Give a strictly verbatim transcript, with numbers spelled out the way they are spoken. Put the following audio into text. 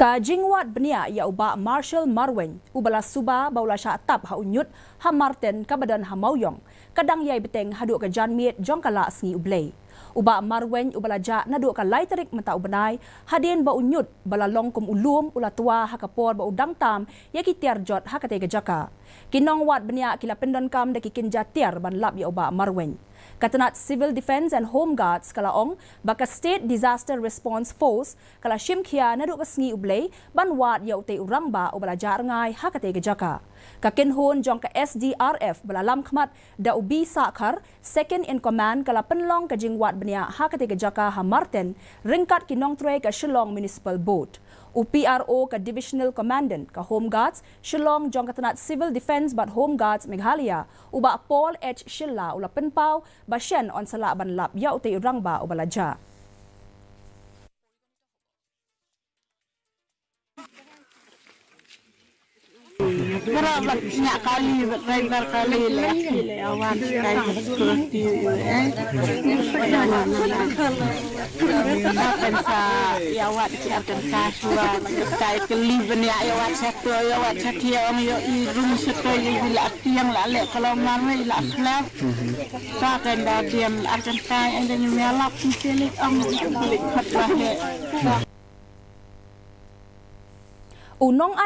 Ka jingwat benia ya uba Marshall Marwen ubala suba baula sha tap ha unyut ha Martin kabadan ha mauyong kadang yai beteng hadu ka janmiet jongkala sngi ublei uba Marwen ubala ja nadu ka laiterik mata ubenai hadien ba unyut bala longkum ulum ula tua ha kapor ba udang tam ya ki tiar jot ha kate jaka kinong wat benia kila pendon kam de kikin jatiar ban lap ya uba Marwen katanat Civil Defense and Home Guards kalaong baka State Disaster Response Force kala shimkhia nadu pasngi ublei ban wat ya utai urang ba ubala jar ngai ha kate jaka kakinhon jong ka S D R F bala lam khmat da ubi sakhar second in command kala penlong ka jingwat benia ha kate jaka ha Martin ringkat kinong tre ka Shillong Municipal Board U P R O ka Divisional Commandant ka Home Guards Shillong jong katanat Civil Defense but Home Guards Meghalaya uba Paul H Shilla ula penpau basyen on sala ban lap ya utai urang ba ubala ja Berapa banyak kali berkali kali awan kayak seperti eh pensa ya awak siapkan kasuan kayak keliben ya awak satu ya awak satu yang yo irung sekali bila tiang lale kalau mana ila slap pakai dadiam akan kai ada nyelap silik am beli khat bahe unong